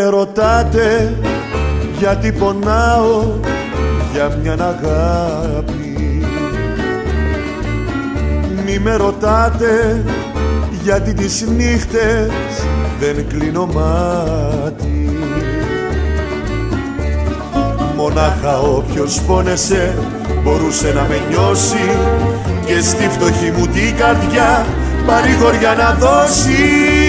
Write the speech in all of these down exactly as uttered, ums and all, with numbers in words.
με ρωτάτε γιατί πονάω για μιαν αγάπη. Μη με ρωτάτε γιατί τις νύχτες δεν κλείνω μάτι. Μονάχα όποιος πόνεσε μπορούσε να με νιώσει και στη φτωχή μου την καρδιά παρηγοριά να δώσει.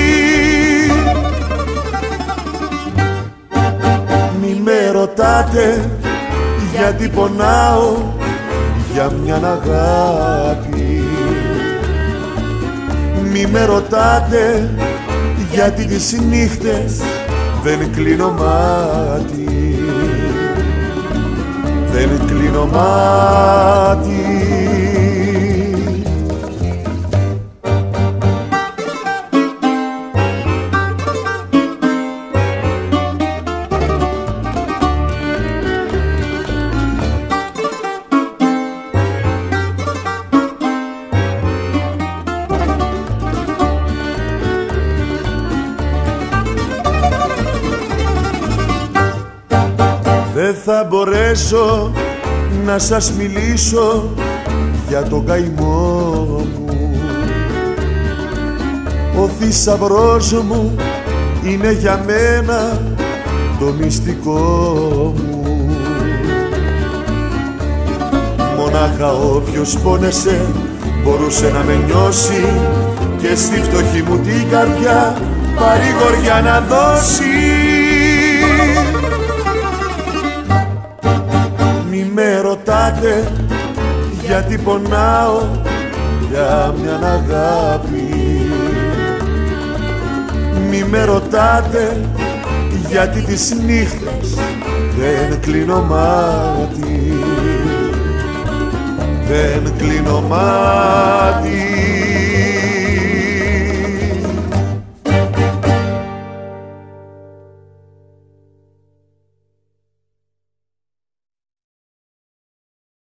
Μη με ρωτάτε γιατί πονάω για μιαν αγάπη. Μη με ρωτάτε γιατί τις νύχτες δεν κλείνω μάτι. Δεν κλείνω μάτι. Δεν θα μπορέσω να σας μιλήσω για τον καημό μου. Ο θησαυρός μου είναι για μένα το μυστικό μου. Μονάχα όποιος πόνεσε μπορούσε να με νιώσει και στη φτωχή μου την καρδιά παρηγοριά να δώσει. Μη με ρωτάτε γιατί πονάω για μιαν αγάπη. Μη με ρωτάτε γιατί τις νύχτες δεν κλείνω μάτι. Δεν κλείνω μάτι.